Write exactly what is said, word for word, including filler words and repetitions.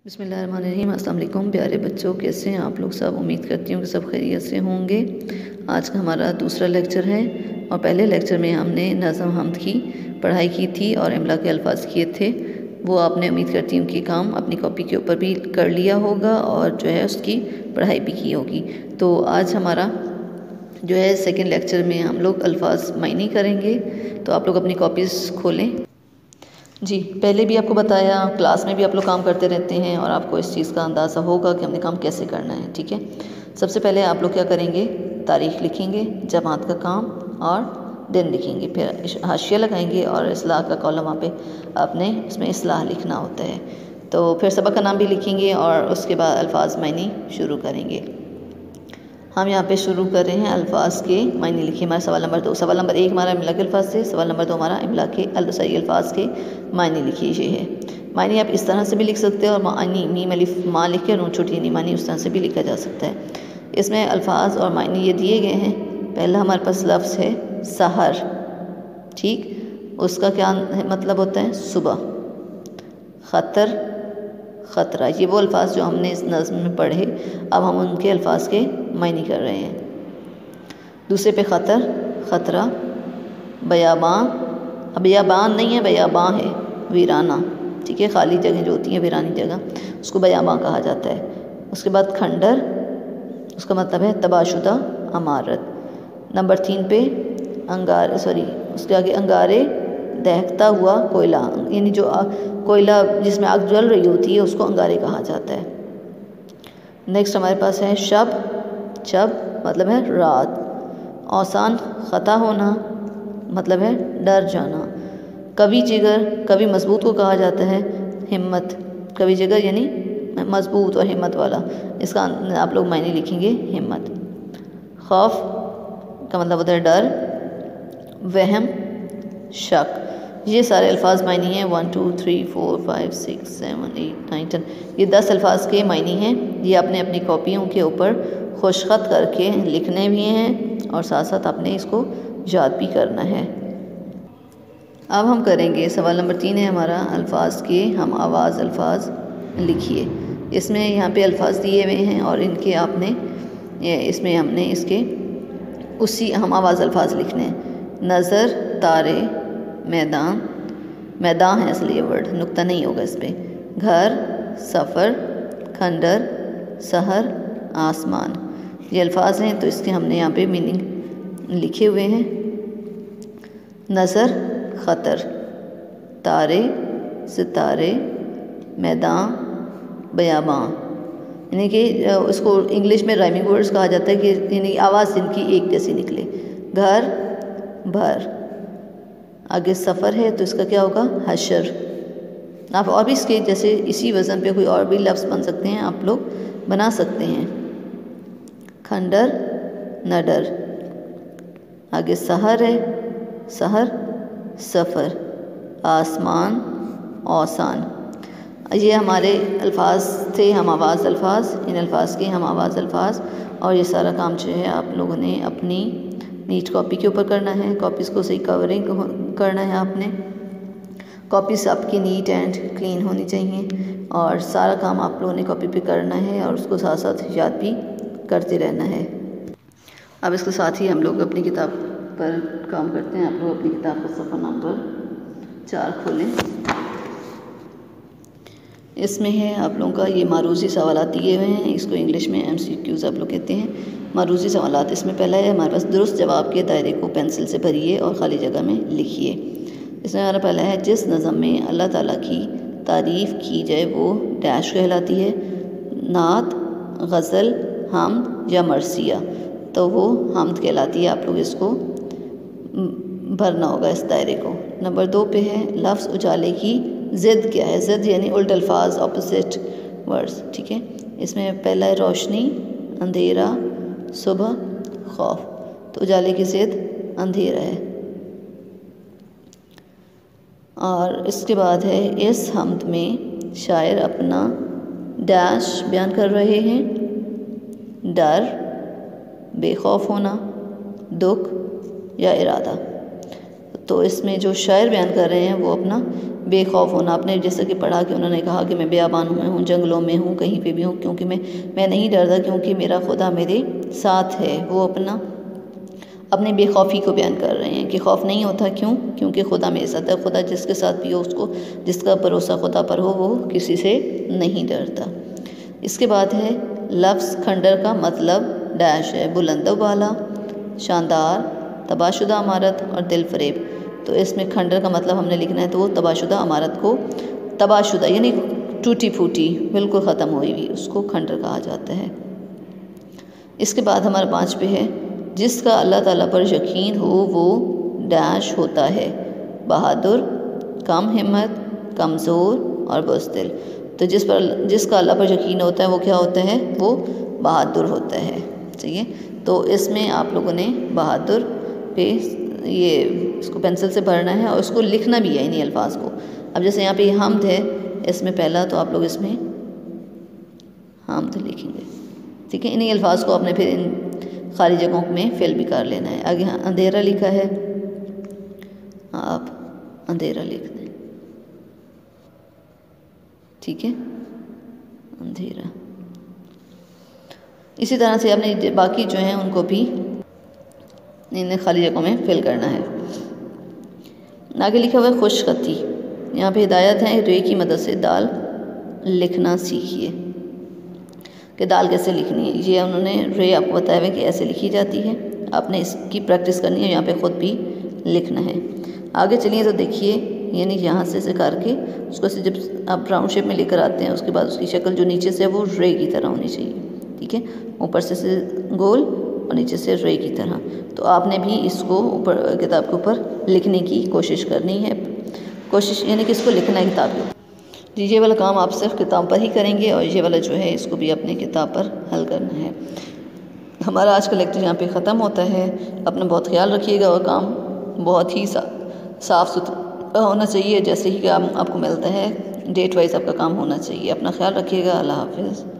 बिस्मिल्लाहिर्रहमानिर्रहीम। अस्सलाम वालेकुम प्यारे बच्चों, कैसे हैं आप लोग सब। उम्मीद करती हूँ कि सब खैरियत से होंगे। आज का हमारा दूसरा लेक्चर है और पहले लेक्चर में हमने नज़म हम्द की पढ़ाई की थी और इमला के अल्फाज किए थे। वो आपने उम्मीद करती हूँ कि काम अपनी कॉपी के ऊपर भी कर लिया होगा और जो है उसकी पढ़ाई भी की होगी। तो आज हमारा जो है सेकेंड लेक्चर में हम लोग अल्फाज मायने करेंगे। तो आप लोग अपनी कॉपीज़ खोलें। जी, पहले भी आपको बताया, क्लास में भी आप लोग काम करते रहते हैं और आपको इस चीज़ का अंदाज़ा होगा कि हमने काम कैसे करना है। ठीक है, सबसे पहले आप लोग क्या करेंगे, तारीख़ लिखेंगे, जमात का काम और दिन लिखेंगे, फिर हाशिया लगाएंगे और इस्लाह का कॉलम वहाँ पे आपने इसमें इस्लाह लिखना होता है। तो फिर सबक का नाम भी लिखेंगे और उसके बाद अल्फाज मायने शुरू करेंगे। हम यहाँ पे शुरू कर रहे हैं अल्फाज के मायने लिखिए। हमारा सवाल नंबर दो, सवाल नंबर एक हमारा इमला के अल्फाज से, सवाल नंबर दो हमारा इमला के अल सही अल्फाज के मायने लिखिए। ये है मायने, आप इस तरह से भी लिख सकते हैं और मानी मीम अलिफ माँ लिख के नून छोटी नी मानी उस तरह से भी लिखा जा सकता है। इसमें अल्फाज और मायने ये दिए गए हैं। पहला हमारे पास लफ्ज़ है सहर, ठीक, उसका क्या मतलब होता है, सुबह। ख़तर, ख़तरा, ये वो अल्फाज जो हमने इस नज़्म में पढ़े, अब हम उनके अल्फाज के मायने कर रहे हैं। दूसरे पे ख़तर, ख़तरा, बयाबां, अब बयाबान नहीं है, बयाबां है, वीराना, ठीक है, खाली जगह जो होती है वीरानी जगह, उसको बयाबां कहा जाता है। उसके बाद खंडर, उसका मतलब है तबाशुदा अमारत। नंबर तीन पे अंगार सॉरी उसके आगे अंगारे, दहकता हुआ कोयला, यानी जो कोयला जिसमें आग जल रही होती है उसको अंगारे कहा जाता है। नेक्स्ट हमारे पास है शब, शब मतलब है रात। औसान, ख़ता होना, मतलब है डर जाना। कवि जिगर, कवि मजबूत को कहा जाता है। हिम्मत, कवि जिगर यानी मजबूत और हिम्मत वाला, इसका आप लोग मायने लिखेंगे हिम्मत। खौफ का मतलब होता है डर। वहम, शक, ये सारे अल्फाज मायने हैं। One two three four five six seven eight nine ten, ये दस अल्फाज के मायने हैं। ये आपने अपनी कॉपियों के ऊपर खुशखत करके लिखने भी हैं और साथ साथ आपने इसको याद भी करना है। अब हम करेंगे सवाल नंबर तीन है हमारा अल्फाज के हम आवाज़ अल्फाज लिखिए। इसमें यहाँ पे अल्फाज दिए हुए हैं और इनके आपने इसमें हमने इसके उसी हम आवाज़ अल्फाज लिखने हैं। नज़र, तारे, मैदान, मैदान है इसलिए वर्ड, नुक्ता नहीं होगा इस पर। घर, सफ़र, खंडर, सहर, आसमान, ये अल्फाज हैं तो इसके हमने यहाँ पे मीनिंग लिखे हुए हैं। नज़र, ख़तर, तारे, सितारे, मैदान, बयाबां, यानी कि उसको इंग्लिश में राइमिंग वर्ड्स कहा जाता है कि यानी आवाज़ जिनकी एक जैसी निकले। घर, भर, आगे सफ़र है तो इसका क्या होगा, हशर। आप और भी इसके जैसे इसी वज़न पे कोई और भी लफ्ज़ बन सकते हैं, आप लोग बना सकते हैं। खंडर, नडर, आगे सहर है, सहर, सफ़र, आसमान, औसान, ये हमारे अल्फाज थे हम आवाज़ अल्फाज। इन अल्फाज के हम आवाज़ अल्फाज और ये सारा काम जो है आप लोगों ने अपनी नीट कॉपी के ऊपर करना है। कॉपीज़ को सही कवरिंग करना है आपने। कॉपीज़ आपकी नीट एंड क्लीन होनी चाहिए और सारा काम आप लोगों ने कॉपी पे करना है और उसको साथ साथ याद भी करते रहना है। अब इसके साथ ही हम लोग अपनी किताब पर काम करते हैं। आप लोग अपनी किताब का सफ़ा नंबर चार खोलें। इसमें है आप लोगों का ये मारूज़ी सवालात दिए हुए हैं, इसको इंग्लिश में एम सी क्यूज़ आप लोग कहते हैं। मारूज़ी सवालात, इसमें पहला है हमारे पास दुरुस्त जवाब के दायरे को पेंसिल से भरिए और ख़ाली जगह में लिखिए। इसमें हमारा पहला है जिस नज़म में अल्लाह ताला की तारीफ़ की जाए वो डैश कहलाती है। नात, गज़ल, हमद या मरसिया, तो वो हमद कहलाती है। आप लोग इसको भरना होगा इस दायरे को। नंबर दो पे है लफ्ज़ उजाले की ज़िद क्या है। ज़िद यानी उल्ट अल्फाज, ऑपोजिट वर्ड्स, ठीक है। इसमें पहला है रोशनी, अंधेरा, सुबह, खौफ, तो उजाले की ज़िद अंधेरा है। और इसके बाद है इस हमद में शायर अपना डैश बयान कर रहे हैं। डर, बेखौफ होना, दुख या इरादा, तो इसमें जो शायर बयान कर रहे हैं वो अपना बेखौफ होना। आपने जैसे कि पढ़ा कि उन्होंने कहा कि मैं बेआबान में हूँ, जंगलों में हूँ, कहीं पे भी हूँ, क्योंकि मैं मैं नहीं डरता क्योंकि मेरा खुदा मेरे साथ है। वो अपना अपनी बेखौफी को बयान कर रहे हैं कि खौफ नहीं होता, क्यों? क्योंकि खुदा मेरे साथ है। खुदा जिसके साथ भी हो, उसको जिसका भरोसा खुदा पर हो वो किसी से नहीं डरता। इसके बाद है लफ्ज़ खंडर का मतलब डैश है, बुलंद वाला, शानदार, तबाहशुदा इमारत और दिल फरेब। तो इसमें खंडर का मतलब हमने लिखना है, तो वो तबाहशुदा इमारत को, तबाहशुदा यानी टूटी फूटी, बिल्कुल ख़त्म हुई हुई, उसको खंडर कहा जाता है। इसके बाद हमारा पाँच पे है जिसका अल्लाह ताला पर यकीन हो वो डैश होता है, बहादुर, कम हिम्मत, कमज़ोर और बुज़दिल। तो जिस पर जिसका अल्लाह पर यकीन होता है वो क्या होता है? वो बहादुर होता है। ठीक है, तो इसमें आप लोगों ने बहादुर पे ये इसको पेंसिल से भरना है और उसको लिखना भी है इन्हीं अल्फाज को। अब जैसे यहाँ पे हमद है, इसमें पहला, तो आप लोग इसमें हमद लिखेंगे। ठीक है, इन्हीं अल्फाज को आपने फिर इन खाली जगहों में फिल भी कर लेना है। आगे हाँ अंधेरा लिखा है, आप अंधेरा लिख दें। ठीक है, अंधेरा। इसी तरह से आपने बाकी जो हैं उनको भी इन खाली जगहों में फिल करना है। आगे लिखा हुआ है खुशखती। यहाँ पे हिदायत है रे की मदद से दाल लिखना सीखिए कि दाल कैसे लिखनी है। ये उन्होंने रे आपको बताया हुआ कि ऐसे लिखी जाती है, आपने इसकी प्रैक्टिस करनी है, यहाँ पे ख़ुद भी लिखना है। आगे चलिए तो देखिए, यानी यहाँ से से करके उसको से जब आप राउंड शेप में लेकर आते हैं, उसके बाद उसकी शक्ल जो नीचे से वो रे की तरह होनी चाहिए। ठीक है, ऊपर से से गोल और नीचे से रे की तरह। तो आपने भी इसको ऊपर किताब के ऊपर लिखने की कोशिश करनी है, कोशिश यानी कि इसको लिखना है किताब के ऊपर। जी, ये वाला काम आप सिर्फ किताब पर ही करेंगे और ये वाला जो है इसको भी अपने किताब पर हल करना है। हमारा आज का लेक्चर यहाँ पे ख़त्म होता है। अपना बहुत ख्याल रखिएगा और काम बहुत ही सा, साफ़ सुथरा होना चाहिए, जैसे ही काम आपको मिलता है डेट वाइज आपका काम होना चाहिए। अपना ख्याल रखिएगा। अल्लाह हाफिज़।